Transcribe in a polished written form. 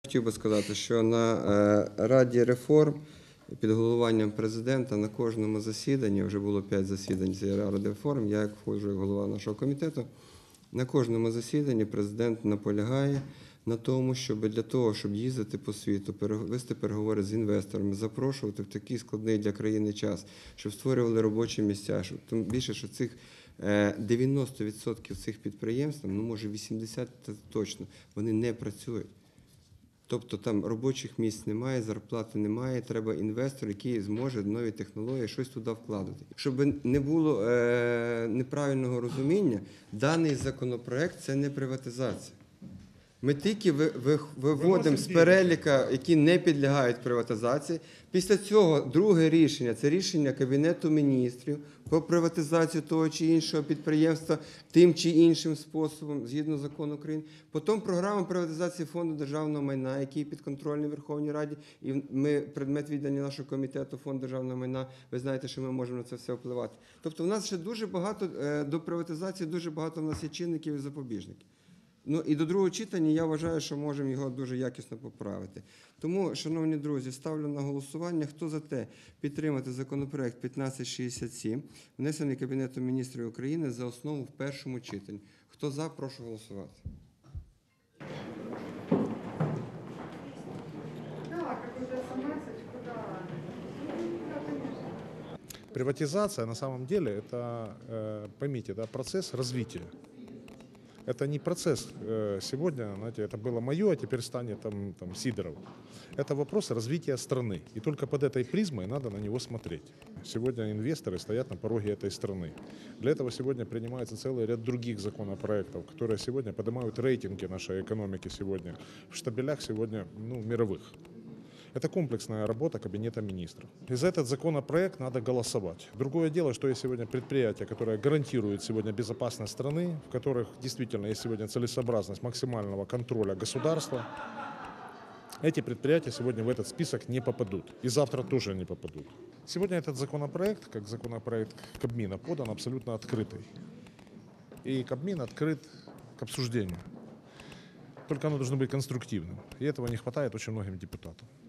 Хотів би сказати, що на Раді реформ під головуванням президента на кожному засіданні, вже було 5 засідань цієї Ради реформ, я як входжу як голова нашого комітету, на кожному засіданні президент наполягає на тому, щоб для того, щоб їздити по світу, вести переговори з інвесторами, запрошувати в такий складний для країни час, щоб створювали робочі місця, щоб, тим більше, що цих 90% цих підприємств, ну може 80% точно, вони не працюють. Тобто там робочих місць немає, зарплати немає, треба інвестор, який зможе нові технології щось туди вкладати. Щоб не було неправильного розуміння, даний законопроект – це не приватизація. Ми тільки виводимо з переліка, які не підлягають приватизації. Після цього друге рішення – це рішення Кабінету міністрів про приватизацію того чи іншого підприємства тим чи іншим способом, згідно закону України. Потім програма приватизації Фонду державного майна, який підконтрольний Верховній Раді, і ми предмет віддання нашого комітету Фонд державного майна, ви знаєте, що ми можемо на це все впливати. Тобто в нас ще дуже багато, до приватизації дуже багато в нас є чинників і запобіжників. Ну і до другого читання я вважаю, що можемо його дуже якісно поправити. Тому, шановні друзі, ставлю на голосування, хто за те підтримати законопроект 1567, внесений Кабінетом міністрів України за основу в першому читанні. Хто за, прошу голосувати. Приватизация на самом деле это, поймите, да, процесс развития. Это не процесс сегодня, знаете, это было мое, а теперь станет там Сидоров. Это вопрос развития страны. И только под этой призмой надо на него смотреть. Сегодня инвесторы стоят на пороге этой страны. Для этого сегодня принимается целый ряд других законопроектов, которые сегодня поднимают рейтинги нашей экономики сегодня в штабелях сегодня мировых. Это комплексная работа Кабинета министров. И за этот законопроект надо голосовать. Другое дело, что есть сегодня предприятия, которые гарантируют сегодня безопасность страны, в которых действительно есть сегодня целесообразность максимального контроля государства. Эти предприятия сегодня в этот список не попадут. И завтра тоже не попадут. Сегодня этот законопроект, как законопроект Кабмина, подан абсолютно открытый. И Кабмин открыт к обсуждению. Только оно должно быть конструктивным. И этого не хватает очень многим депутатам.